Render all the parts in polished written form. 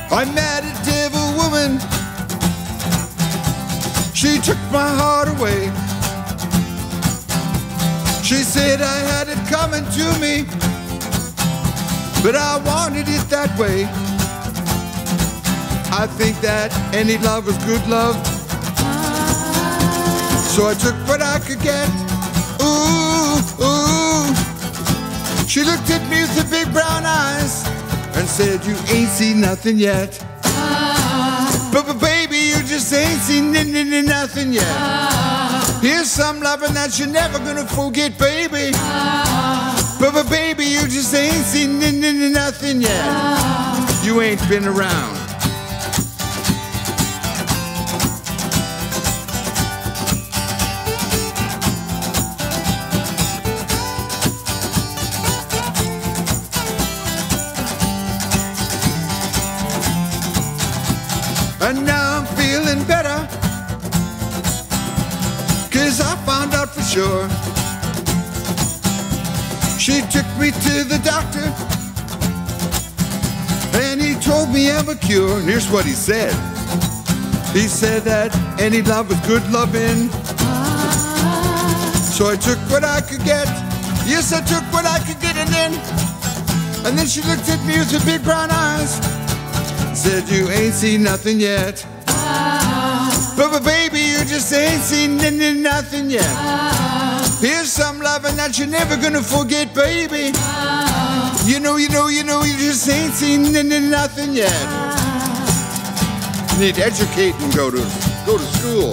I met a devil woman. She took my heart away. She said I had it coming to me, but I wanted it that way. I think that any love was good love, so I took what I could get. Ooh, ooh. She looked at me with her big brown eyes and said, you ain't seen nothing yet. But baby, you just ain't seen nothing yet. Here's some loving that you're never gonna forget, baby. But baby, you just ain't seen nothing yet. You ain't been around. And now I'm feeling better, 'cause I found out for sure. She took me to the doctor, and he told me I'm a cure. And here's what he said. He said that any love was good loving. So I took what I could get. Yes, I took what I could get, and then she looked at me with her big brown eyes. Said you ain't seen nothing yet. But baby, you just ain't seen nothing yet. Here's some loving that you're never gonna forget, baby. You know, you just ain't seen nothing yet. You need to educate and go to school.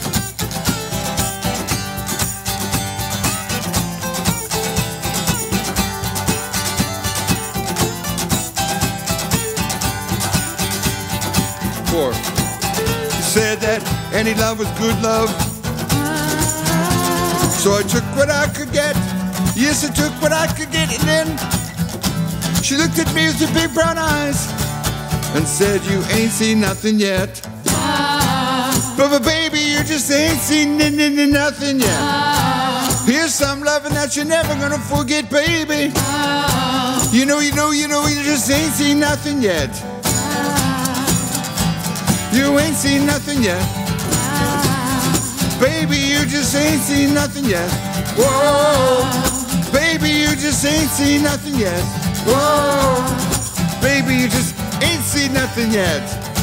He said that any love was good love, so I took what I could get. Yes, I took what I could get, and then she looked at me with her big brown eyes and said, you ain't seen nothing yet. But baby, you just ain't seen nothing yet. Here's some loving that you're never gonna forget, baby. You know, you just ain't seen nothing yet. You ain't seen nothing yet. Baby, you just ain't seen nothing yet. Whoa. Baby, you just ain't seen nothing yet. Whoa. Baby, you just ain't seen nothing yet.